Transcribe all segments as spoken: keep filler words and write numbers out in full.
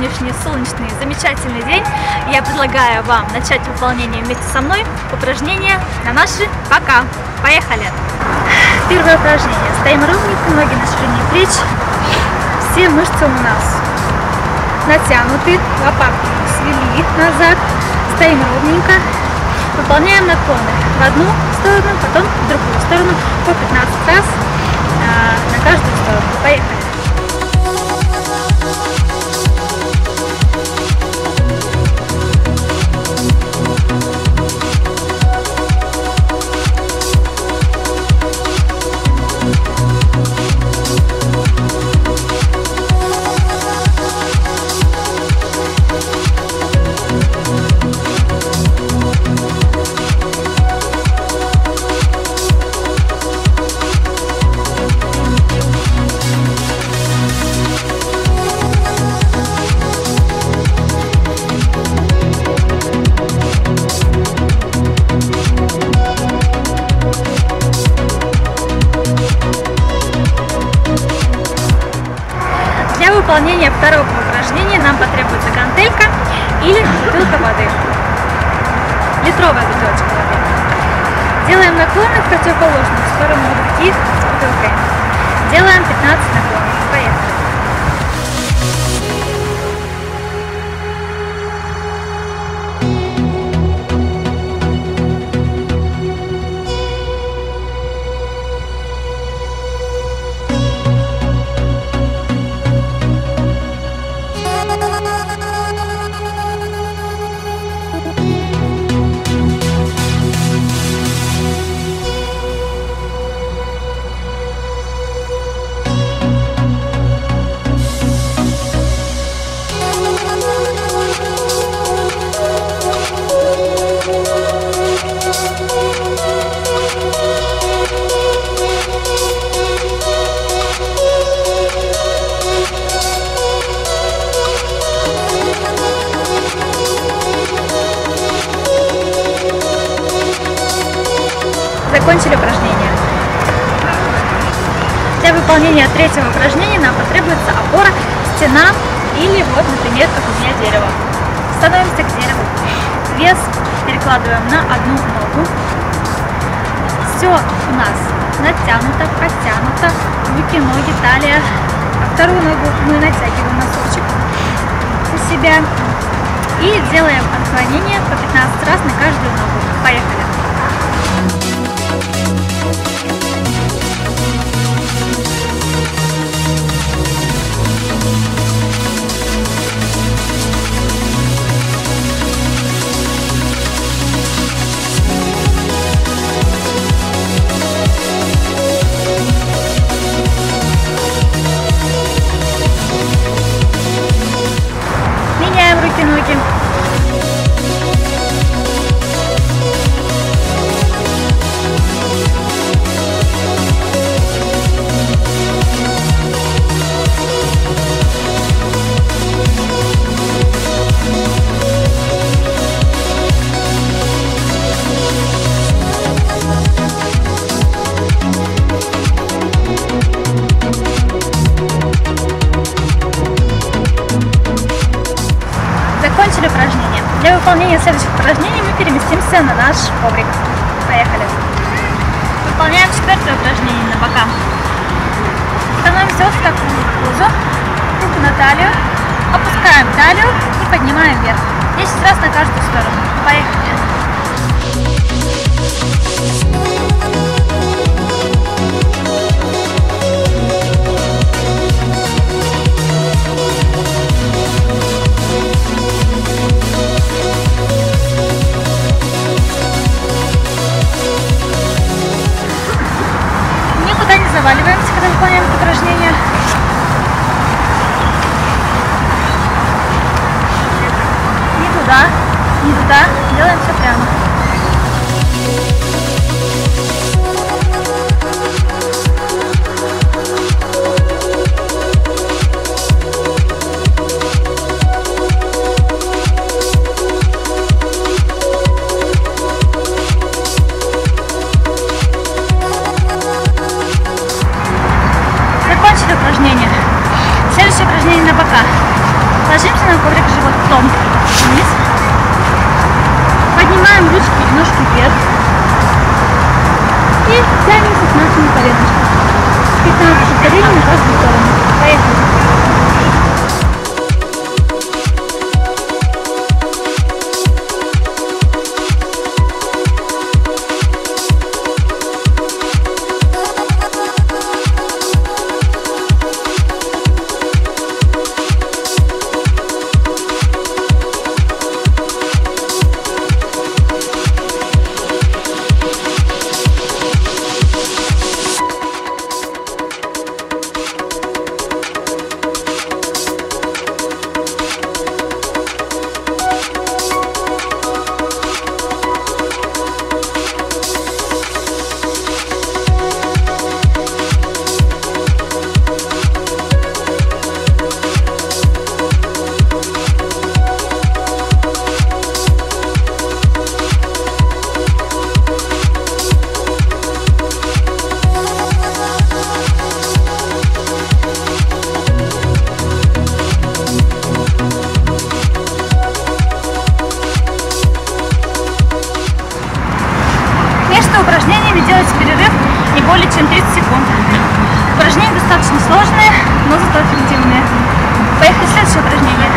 сегодняшний солнечный, замечательный день я предлагаю вам начать выполнение вместе со мной упражнения на наши бока. Поехали! Первое упражнение. Стоим ровненько, ноги на ширине плеч. Все мышцы у нас натянуты, лопатки свели назад. Стоим ровненько. Выполняем наклоны в одну сторону, потом в другую сторону по пятнадцать раз а, на каждую сторону. Поехали! Для выполнения второго упражнения нам потребуется гантелька или бутылка воды. Литровая бутылочка воды. Делаем наклоны в противоположную сторону руки с бутылкой. Делаем пятнадцать наклонов. Поехали. Закончили упражнение. Для выполнения третьего упражнения нам потребуется опора, стена или вот, например, как у меня дерево. Становимся к дереву. Вес перекладываем на одну ногу. Все у нас натянуто, подтянуто. Руки, ноги, талия. А вторую ногу мы натягиваем носочек у себя. И делаем отклонение по пятнадцать раз на каждую ногу. Поехали! Меняем руки-ноги. Закончили упражнение. Для выполнения следующих упражнений мы переместимся на наш коврик. Поехали. Выполняем четвертое упражнение на бока. Становимся вот в такую позу. Руку на талию. Опускаем талию и поднимаем вверх. десять раз на каждую сторону. Поехали. Заваливаемся, когда выполняем это упражнение. Не туда, не туда. Делаем все прямо. Упражнение. Следующее упражнение на бока. Ложимся на коврик животом вниз. Поднимаем ручки и ножки вверх. И тянемся с нашими коленочками. пятнадцать повторений на каждую сторону. Поехали. Упражнениями делать перерыв не более чем тридцать секунд. Упражнения достаточно сложные, но зато эффективные. Поехали, следующее упражнение.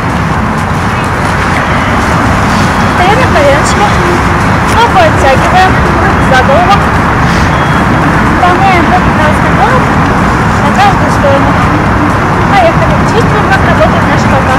Стоим на коленочке, ногу оттягиваем за голову, выполняем пятнадцать наклонов на каждую сторону. Поехали, чувствуем, как работает наша бока.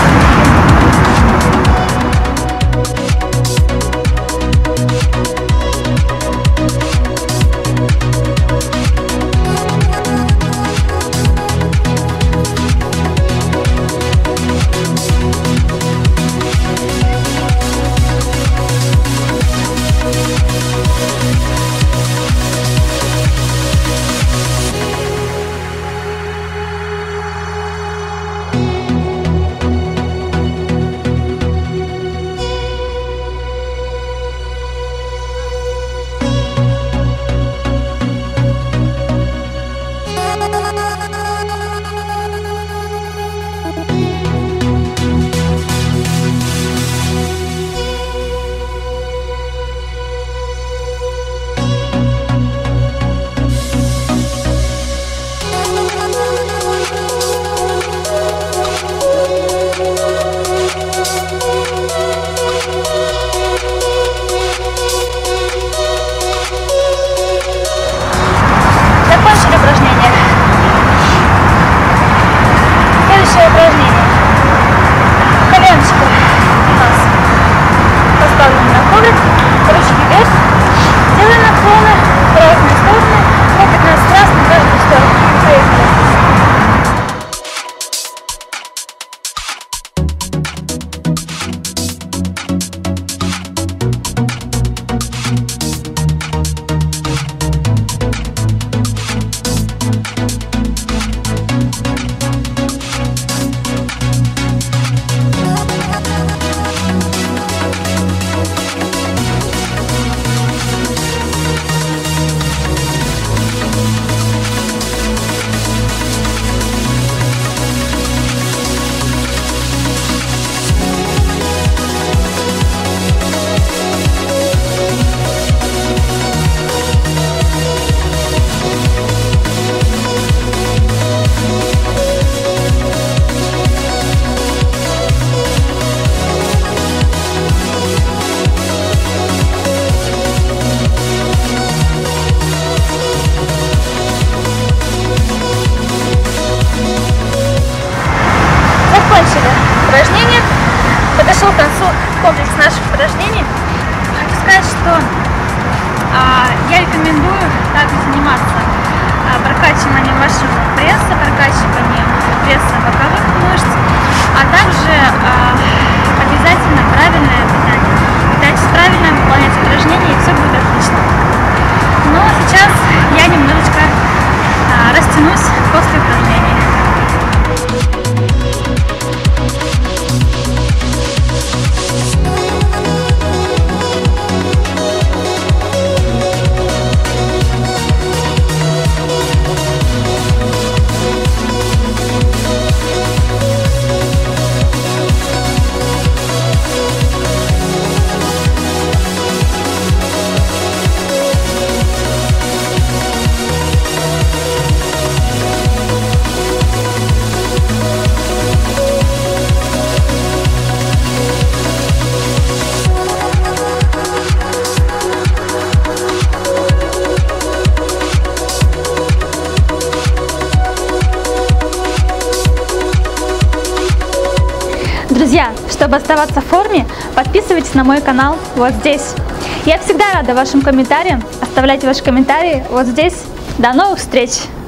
Упражнение. Подошел к концу комплекс наших упражнений. Хочу сказать, что а, я рекомендую также заниматься а, прокачиванием вашего пресса, прокачиванием пресса боковых мышц, а также а, обязательно правильное питание. Пытайтесь правильно выполнять упражнения, и все будет отлично. Но сейчас я немножечко а, растянусь после упражнений. Друзья, чтобы оставаться в форме, подписывайтесь на мой канал вот здесь. Я всегда рада вашим комментариям. Оставляйте ваши комментарии вот здесь. До новых встреч!